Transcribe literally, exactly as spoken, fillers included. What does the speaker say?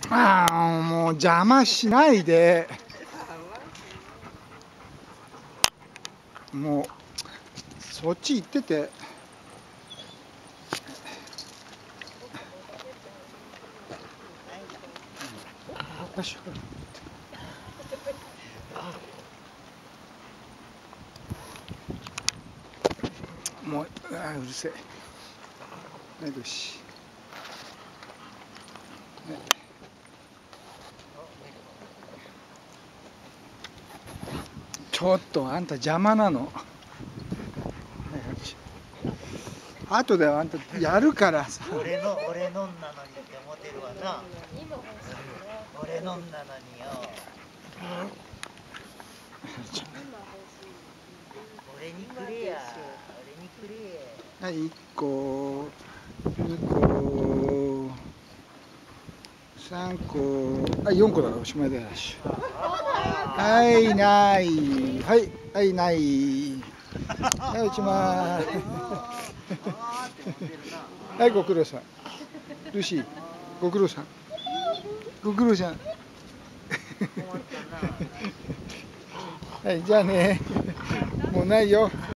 ああ、もう邪魔しないで。もうそっち行ってて。よし。もう、あうるせえ。はい、よし。ちょっとあんた邪魔なの。後であんたやるからさ。 俺の俺のんなのにって思ってるわな。俺のんなのによ。俺にくれや。俺にくれ。 はい、いっこ、にこ、さんこ、あ、よんこだからおしまいだよ。はい、ない。はい、はい、ない。はい、打ちまーす。はい、ご苦労さん。ルーシー、ご苦労さん。ご苦労さん。はい、じゃあね。もうないよ。